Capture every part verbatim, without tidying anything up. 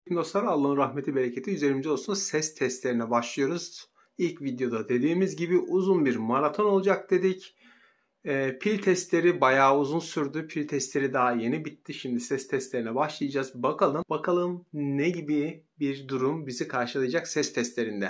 Dostlar, Allah'ın rahmeti bereketi üzerimize olsun. Ses testlerine başlıyoruz. İlk videoda dediğimiz gibi uzun bir maraton olacak dedik. E, pil testleri bayağı uzun sürdü. Pil testleri daha yeni bitti. Şimdi ses testlerine başlayacağız. Bakalım bakalım ne gibi bir durum bizi karşılayacak ses testlerinde.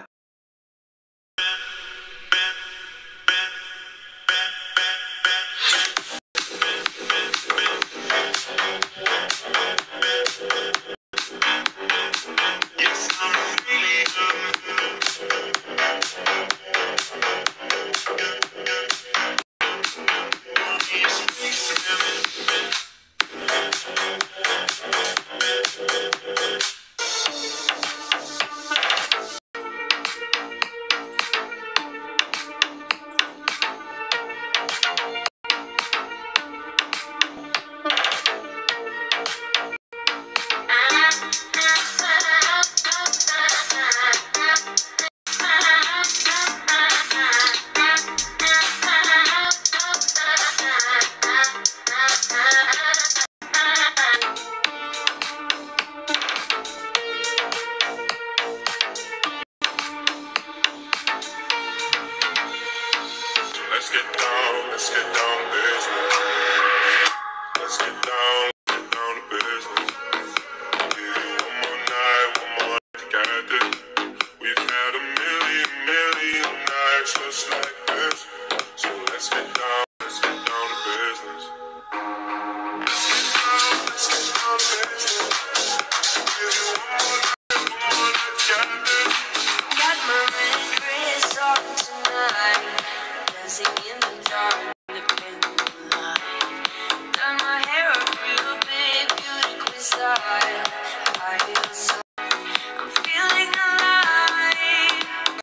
Let's get down, let's get down to business. Let's get down, get down to business. Give you one more night, one more night to get it. We've had a million, million nights just like this. So let's get down, let's get down to business. Let's get down, let's get down to business. Give you one more night, one more night to get it. Got my red dress on tonight. Dancing in the dark, the pendulum light. Done my hair up real big, beauty queen style. I feel so, I'm feeling alive.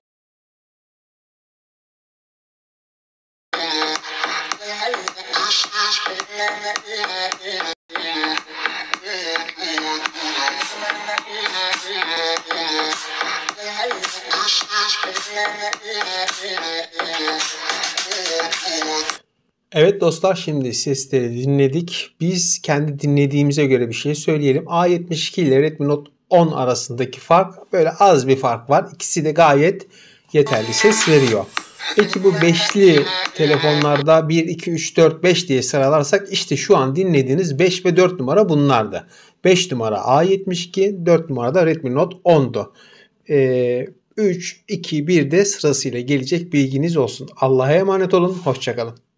Evet dostlar, şimdi sesleri dinledik. Biz kendi dinlediğimize göre bir şey söyleyelim. A yetmiş iki ile Redmi Note on arasındaki fark böyle az bir fark var. İkisi de gayet yeterli ses veriyor. Peki bu beşli telefonlarda bir, iki, üç, dört, beş diye sıralarsak işte şu an dinlediğiniz beş ve dört numara bunlardı. beş numara A yetmiş iki, dört numarada Redmi Note on'du. Ee, üç, iki, bir de sırasıyla gelecek, bilginiz olsun. Allah'a emanet olun. Hoşça kalın.